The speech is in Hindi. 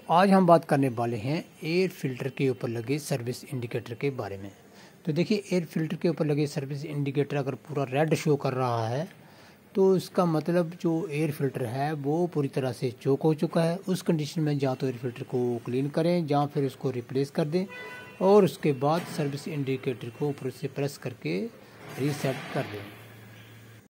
आज हम बात करने वाले हैं एयर फिल्टर के ऊपर लगे सर्विस इंडिकेटर के बारे में। तो देखिए, एयर फिल्टर के ऊपर लगे सर्विस इंडिकेटर अगर पूरा रेड शो कर रहा है तो इसका मतलब जो एयर फिल्टर है वो पूरी तरह से चोक हो चुका है। उस कंडीशन में या तो एयर फिल्टर को क्लीन करें या फिर उसको रिप्लेस कर दें और उसके बाद सर्विस इंडिकेटर को ऊपर से प्रेस करके रीसेट कर दें।